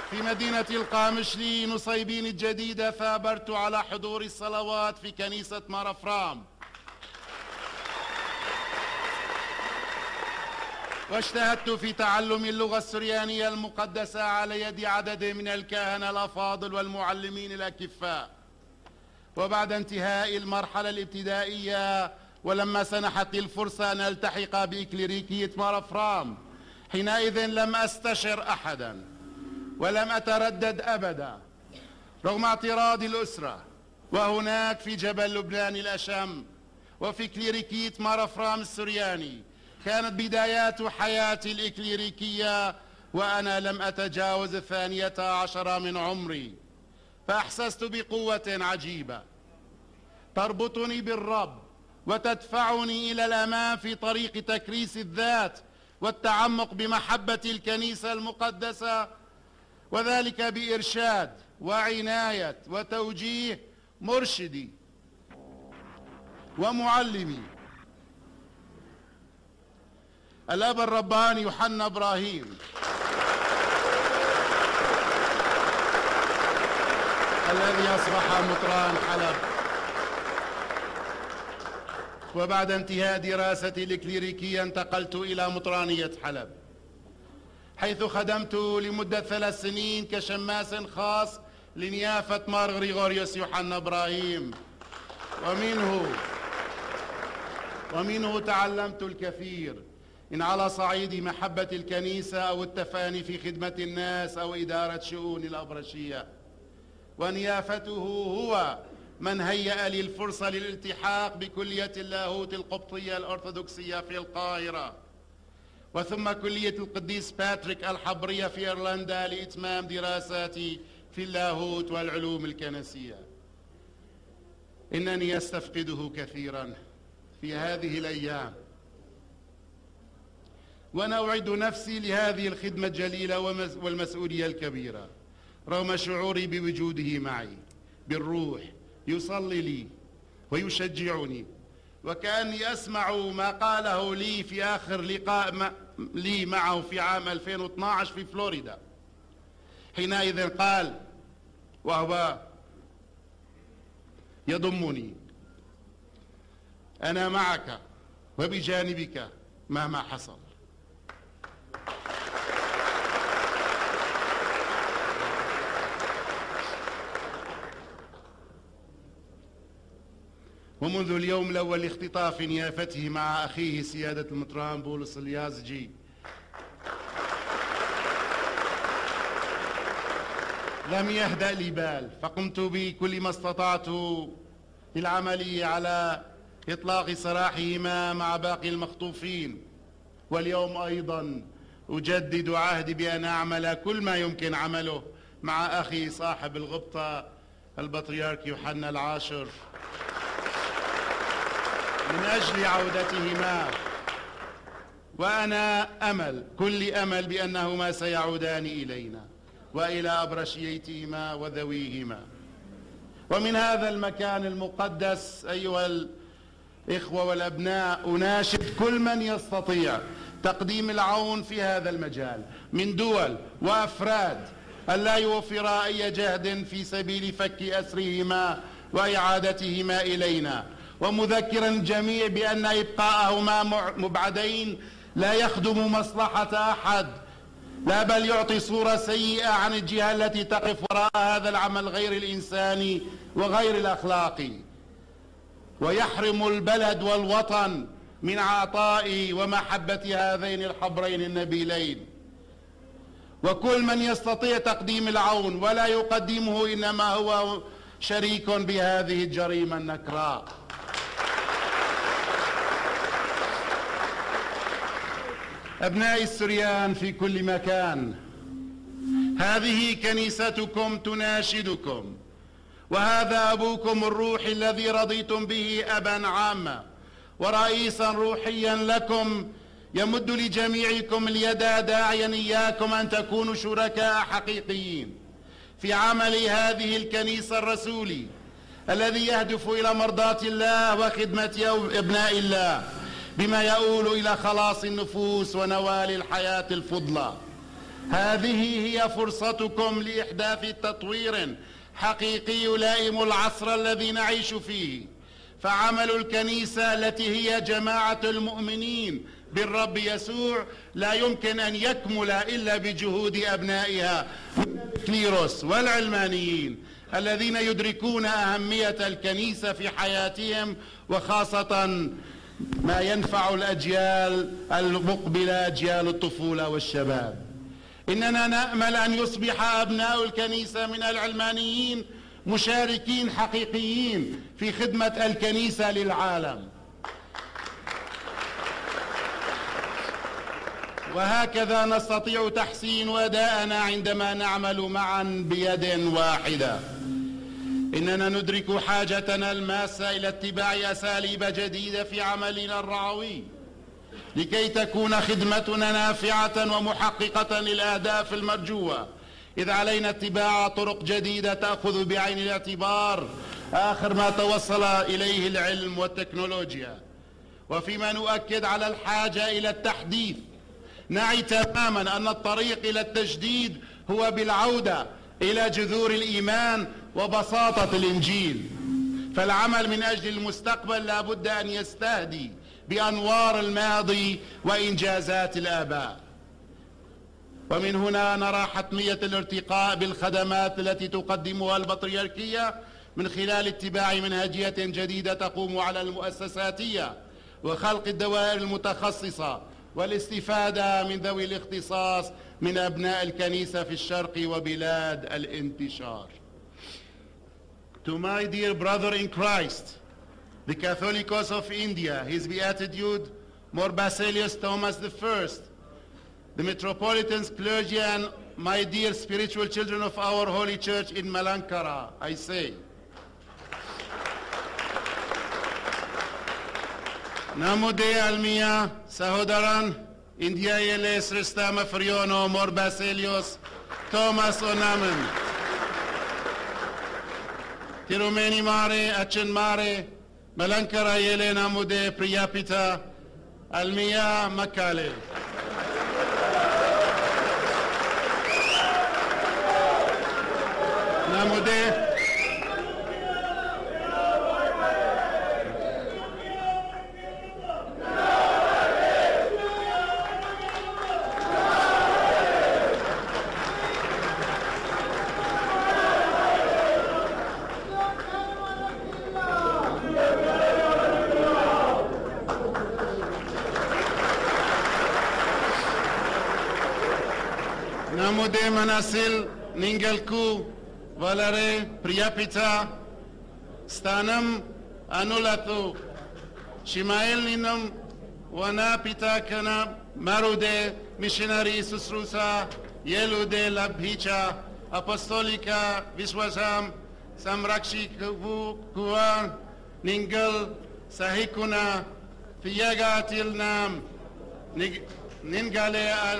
في مدينة القامشلي نصيبين الجديدة ثابرت على حضور الصلوات في كنيسة مار إفرام، واجتهدت في تعلم اللغة السريانية المقدسة على يد عدد من الكهنة الأفاضل والمعلمين الأكفاء. وبعد انتهاء المرحلة الابتدائية ولما سنحت لي الفرصة أن ألتحق بإكليريكية مار إفرام، حينئذ لم أستشر أحدا ولم أتردد أبدا رغم اعتراض الأسرة. وهناك في جبل لبنان الأشم وفي كليريكية مار إفرام السرياني كانت بدايات حياتي الإكليريكية وأنا لم أتجاوز 12 من عمري، فأحسست بقوة عجيبة تربطني بالرب وتدفعني إلى الأمام في طريق تكريس الذات والتعمق بمحبة الكنيسة المقدسة، وذلك بإرشاد وعناية وتوجيه مرشدي ومعلمي الأب الرباني يوحنا إبراهيم، الذي أصبح مطران حلب. وبعد انتهاء دراستي الإكليريكية انتقلت إلى مطرانية حلب، حيث خدمت لمدة 3 سنين كشماس خاص لنيافة مار غريغوريوس يوحنا إبراهيم، ومنه تعلمت الكثير إن على صعيد محبة الكنيسة أو التفاني في خدمة الناس أو إدارة شؤون الأبرشية. ونيافته هو من هيأ لي الفرصة للالتحاق بكلية اللاهوت القبطية الأرثوذكسية في القاهرة، وثم كلية القديس باتريك الحبرية في إيرلندا لإتمام دراساتي في اللاهوت والعلوم الكنسية. إنني أستفقده كثيرا في هذه الأيام، وأنا أعد نفسي لهذه الخدمة الجليلة والمسؤولية الكبيرة رغم شعوري بوجوده معي بالروح، يصلي لي ويشجعني، وكأني أسمع ما قاله لي في آخر لقاء لي معه في عام 2012 في فلوريدا. حينئذ قال وهو يضمني: أنا معك وبجانبك مهما حصل. ومنذ اليوم الأول لاختطاف نيافته مع أخيه سيادة المطران بولس اليازجي لم يهدأ لي بال، فقمت بكل ما استطعت للعمل على إطلاق سراحهما مع باقي المخطوفين. واليوم أيضا أجدد عهدي بأن أعمل كل ما يمكن عمله مع أخي صاحب الغبطة البطريرك يوحنا العاشر من أجل عودتهما، وأنا كل أمل بأنهما سيعودان إلينا وإلى أبرشيتهما وذويهما. ومن هذا المكان المقدس أيها الإخوة والأبناء أناشد كل من يستطيع تقديم العون في هذا المجال من دول وأفراد ألا يوفر أي جهد في سبيل فك أسرهما وإعادتهما إلينا، ومذكرا الجميع بأن إبقاءهما مبعدين لا يخدم مصلحة أحد، لا بل يعطي صورة سيئة عن الجهة التي تقف وراء هذا العمل غير الإنساني وغير الأخلاقي، ويحرم البلد والوطن من عطاء ومحبة هذين الحبرين النبيلين. وكل من يستطيع تقديم العون ولا يقدمه إنما هو شريك بهذه الجريمة النكراء. أبنائي السريان في كل مكان، هذه كنيستكم تناشدكم، وهذا أبوكم الروحي الذي رضيتم به أبا عاما ورئيسا روحيا لكم يمد لجميعكم اليد داعيا إياكم أن تكونوا شركاء حقيقيين في عمل هذه الكنيسة الرسولي الذي يهدف إلى مرضاة الله وخدمة أبناء الله بما يؤول إلى خلاص النفوس ونوال الحياة الفضلى. هذه هي فرصتكم لإحداث تطوير حقيقي يلائم العصر الذي نعيش فيه. فعمل الكنيسة التي هي جماعة المؤمنين بالرب يسوع لا يمكن أن يكمل إلا بجهود أبنائها من الكليروس والعلمانيين الذين يدركون أهمية الكنيسة في حياتهم، وخاصة ما ينفع الأجيال المقبلة، أجيال الطفولة والشباب. إننا نأمل أن يصبح أبناء الكنيسة من العلمانيين مشاركين حقيقيين في خدمة الكنيسة للعالم، وهكذا نستطيع تحسين أداءنا عندما نعمل معا بيد واحدة. إننا ندرك حاجتنا الماسة إلى اتباع أساليب جديدة في عملنا الرعوي لكي تكون خدمتنا نافعة ومحققة للأهداف المرجوة، إذ علينا اتباع طرق جديدة تأخذ بعين الاعتبار آخر ما توصل إليه العلم والتكنولوجيا. وفيما نؤكد على الحاجة إلى التحديث، نعي تماما أن الطريق إلى التجديد هو بالعودة إلى جذور الإيمان وبساطة الإنجيل. فالعمل من أجل المستقبل لا بد أن يستهدي بأنوار الماضي وإنجازات الآباء. ومن هنا نرى حتمية الارتقاء بالخدمات التي تقدمها البطريركية من خلال اتباع منهجية جديدة تقوم على المؤسساتية وخلق الدوائر المتخصصة والاستفادة من ذوي الاختصاص من أبناء الكنيسة في الشرق وبلاد الانتشار. To my dear brother in Christ, the Catholicos of India, His Beatitude, More Basilius Thomas I, the Metropolitan's clergy, and my dear spiritual children of our Holy Church in Malankara, I say, Namude Almia, Sahodaran, India Yeles Restama Friono, More Basilius, Thomas Onamen, Tirumeni Mare, Achen Mare, Malankara Yele Namude Priyapita, Almia Makale. Namude. Namude Manasil Ningelku Valare Priyapita Stanam Anulatu Shimael Ninam Wana Pita Kana Marude Missionary Susrusa Yelude Labhicha Apostolica Viswasam Samrakshi Kuvan Ningal Sahikuna Fiyaga Tilnam Ningale Al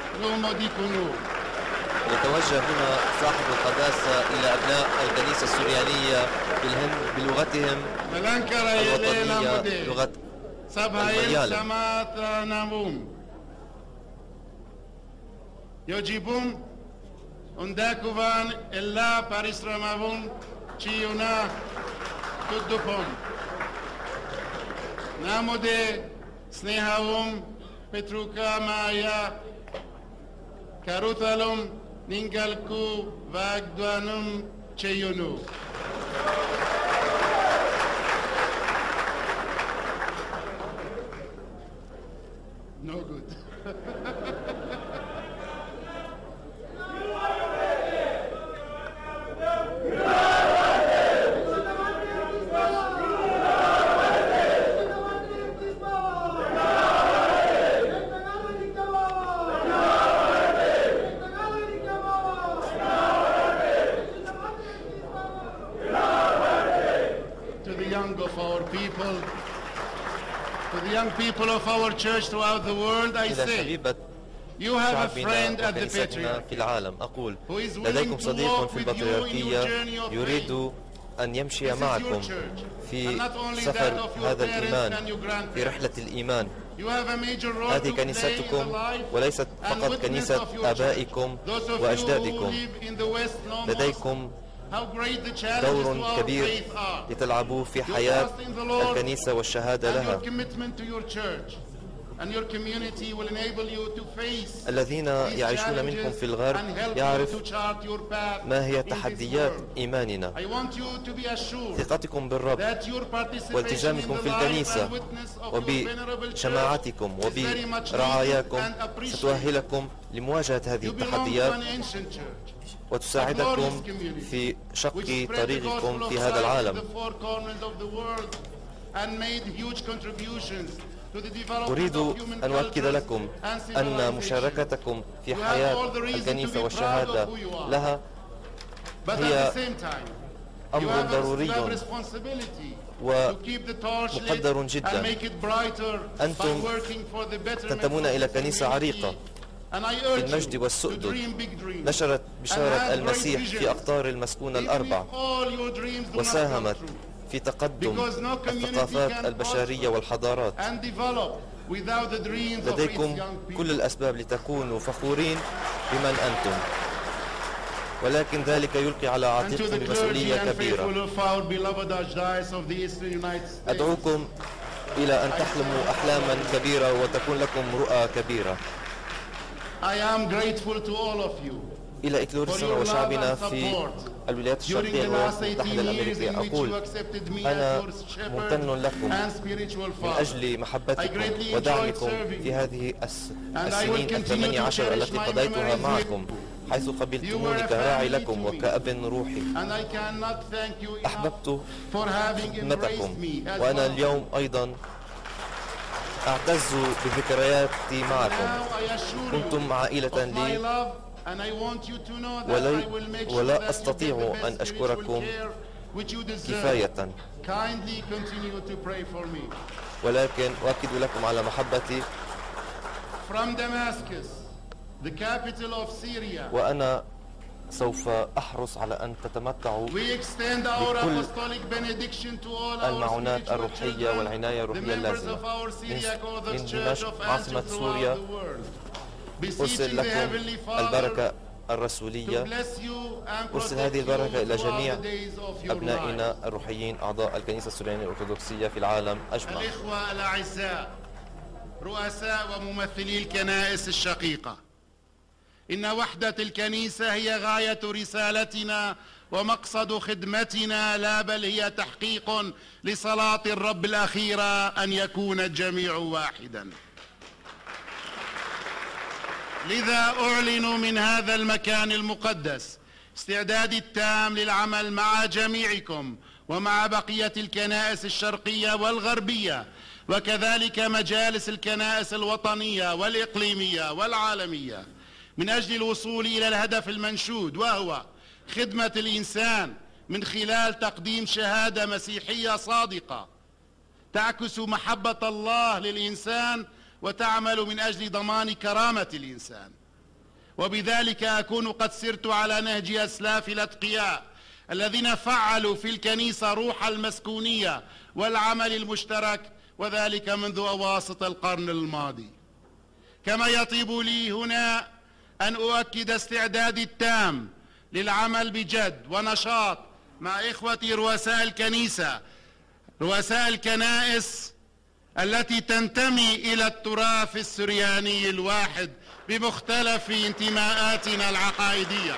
يتوجه هنا صاحب القداسة إلى أبناء الكنيسة السوريانية بالهند بلغتهم الوطنية لغة المليالم. يجيبون انداكوان إلا باريسرامavun چيونا تدوبون ناموده سنيهاوم بتروكا مايا Karuthalum Ningalku Vagdwanum Cheyunu. No good. People of our church throughout the world, I say, you have a friend at the في العالم. أقول لديكم صديق في البطريركية يريد أن يمشي معكم في سفر هذا الإيمان، في رحلة الإيمان. هذه كنيستكم وليست فقط كنيسة آبائكم وأجدادكم. لديكم دور كبير لتلعبوه في حياة الكنيسة والشهادة لها. الذين يعيشون منكم في الغرب يعرف ما هي تحديات إيماننا. ثقتكم بالرب والتزامكم في الكنيسة وبشماعتكم وبرعاياكم ستؤهلكم لمواجهة هذه التحديات وتساعدكم في شق طريقكم في هذا العالم. أريد أن أؤكد لكم أن مشاركتكم في حياة الكنيسة والشهادة لها هي أمر ضروري ومقدر جدا. أنتم تنتمون إلى كنيسة عريقة في المجد والسؤدد، نشرت بشارة المسيح في أقطار المسكونة الأربع وساهمت في تقدم الثقافات البشرية والحضارات. لديكم كل الأسباب لتكونوا فخورين بمن أنتم، ولكن ذلك يلقي على عاتقكم مسؤولية كبيرة. أدعوكم إلى أن تحلموا أحلاما كبيرة وتكون لكم رؤى كبيرة. إلى إكلوريسون وشعبنا في الولايات الشرقية المتحدة الأمريكية أقول أنا ممتن لكم من أجل محبتكم ودعمكم في هذه السنين 18 التي قضيتها معكم، حيث قبلتموني كراعي لكم وكأب روحي. أحببت خدمتكم، وأنا اليوم أيضا أعتز بذكرياتي معكم. كنتم عائلة لي ولا أستطيع أن أشكركم كفاية، ولكن أؤكد لكم على محبتي. وأنا سوف أحرص على أن تتمتعوا بكل المعونات الروحية والعناية الروحية اللازمة. من دمشق عاصمة سوريا أرسل لكم البركة الرسولية. أرسل هذه البركة إلى جميع أبنائنا الروحيين أعضاء الكنيسة السوريانية الأرثوذكسية في العالم أجمع. الإخوة الأعزاء، رؤساء وممثلي الكنائس الشقيقة، إن وحدة الكنيسة هي غاية رسالتنا ومقصد خدمتنا، لا بل هي تحقيق لصلاة الرب الأخيرة أن يكون الجميع واحدا. لذا أعلن من هذا المكان المقدس استعدادي التام للعمل مع جميعكم ومع بقية الكنائس الشرقية والغربية، وكذلك مجالس الكنائس الوطنية والإقليمية والعالمية، من أجل الوصول إلى الهدف المنشود، وهو خدمة الإنسان من خلال تقديم شهادة مسيحية صادقة تعكس محبة الله للإنسان وتعمل من أجل ضمان كرامة الإنسان. وبذلك أكون قد سرت على نهج أسلاف الأتقياء الذين فعلوا في الكنيسة روح المسكونية والعمل المشترك، وذلك منذ أواسط القرن الماضي. كما يطيب لي هنا أن أؤكد استعدادي التام للعمل بجد ونشاط مع إخوتي رؤساء الكنيسة، رؤساء الكنائس التي تنتمي إلى التراث السرياني الواحد بمختلف انتماءاتنا العقائدية،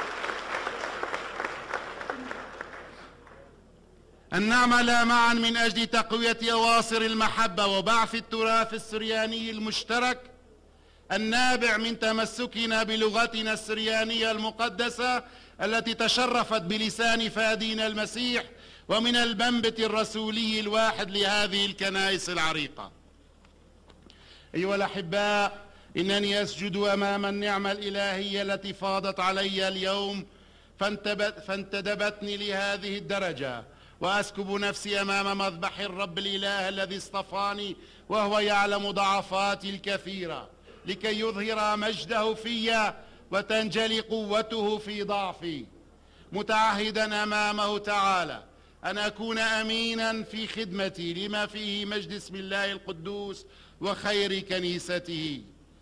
أن نعمل معا من أجل تقوية أواصر المحبة وبعث التراث السرياني المشترك النابع من تمسكنا بلغتنا السريانية المقدسة التي تشرفت بلسان فادينا المسيح، ومن المنبت الرسولي الواحد لهذه الكنائس العريقة. أيها الأحباء، إنني أسجد أمام النعمة الإلهية التي فاضت علي اليوم فانتدبتني لهذه الدرجة، وأسكب نفسي أمام مذبح الرب الإله الذي اصطفاني وهو يعلم ضعفاتي الكثيرة، لكي يظهر مجده في وتنجلي قوته في ضعفي. متعهدا أمامه تعالى أن أكون أمينا في خدمتي لما فيه مجد اسم الله القدوس وخير كنيسته.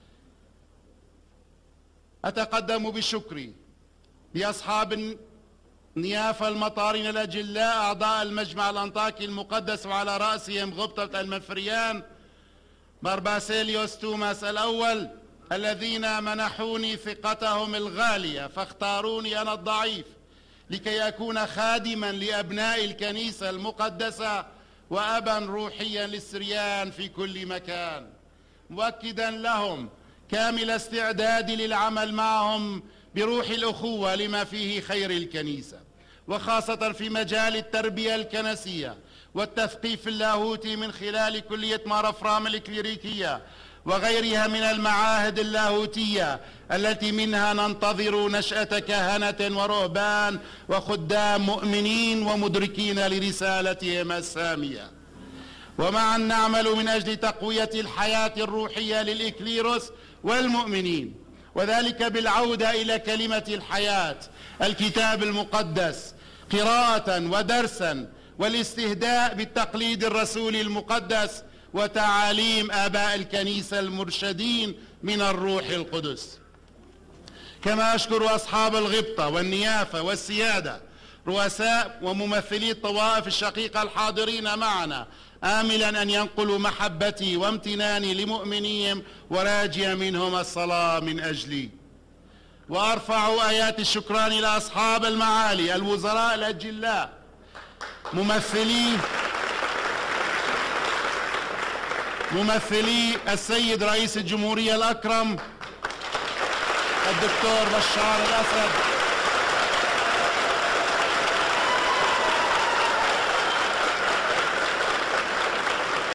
أتقدم بالشكر لأصحاب النيافة المطارين الأجلاء أعضاء المجمع الأنطاكي المقدس، وعلى رأسهم غبطة المنفريان بارباسيليوس توماس الأول، الذين منحوني ثقتهم الغالية فاختاروني أنا الضعيف لكي أكون خادما لأبناء الكنيسة المقدسة وأبا روحيا للسريان في كل مكان، مؤكدا لهم كامل استعدادي للعمل معهم بروح الأخوة لما فيه خير الكنيسة، وخاصة في مجال التربية الكنسية والتثقيف اللاهوتي من خلال كلية مار افرام الكليريكية وغيرها من المعاهد اللاهوتية التي منها ننتظر نشأة كهنة ورهبان وخدام مؤمنين ومدركين لرسالتهم السامية. ومعا نعمل من أجل تقوية الحياة الروحية للإكليروس والمؤمنين، وذلك بالعودة إلى كلمة الحياة الكتاب المقدس قراءة ودرسا، والاستهداء بالتقليد الرسولي المقدس وتعاليم آباء الكنيسة المرشدين من الروح القدس. كما أشكر أصحاب الغبطة والنيافة والسيادة رؤساء وممثلي الطوائف الشقيقة الحاضرين معنا، آملا أن ينقلوا محبتي وامتناني لمؤمنيهم وراجيا منهم الصلاة من أجلي. وأرفع آيات الشكران إلى أصحاب المعالي الوزراء الأجلاء ممثلي السيد رئيس الجمهورية الأكرم الدكتور بشار الأسد،